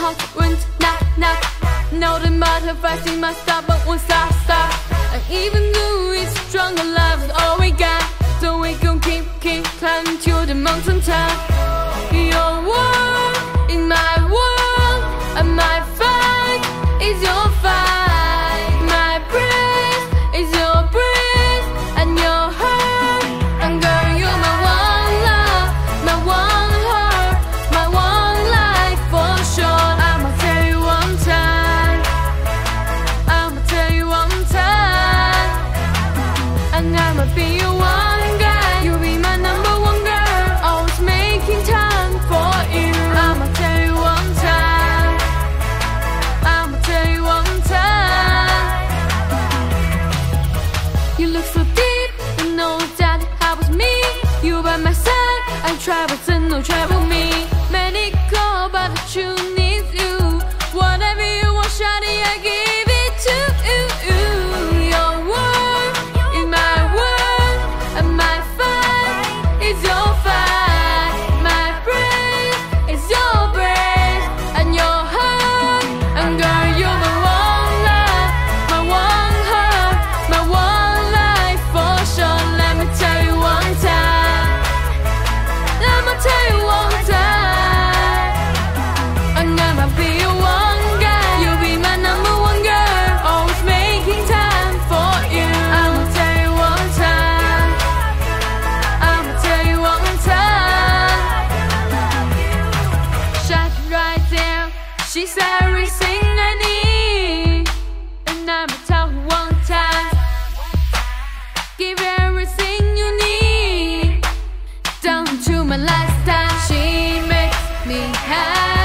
heart went knock knock. Now the butterflies in my stomach won't stop. And even though it's stronger, love is all we got. So we gon' keep climbing to the mountain top. Your world is my world, and my fight is your fight. My breath is your breath, and your heart. And girl, you're my one love, my one heart, my one life for sure. I'ma tell you one time, I'ma tell you one time, and I'ma be your one guy. You'll be my number one girl, always making time for you. I'ma tell you one time, I'ma tell you one time. You look so deep, you know that I was me. You by my side, I travel to no trouble me. Many call, but the truth is you. Whatever you want, shawty, I give it to you. Your world is my world, and my fight is your fight. My breath is your breath, and your heart. And girl, you're my one love, my one heart, my one life for sure. Let me tell you one time, let me tell you one time, and I'ma be your one guy. You'll be my number one girl, always making time for you. I'ma tell you one time, I'ma tell you one time. Shot right there, she's everything I need, and I'ma tell her one time, give everything you need, down to my lifestyle. She makes me happy.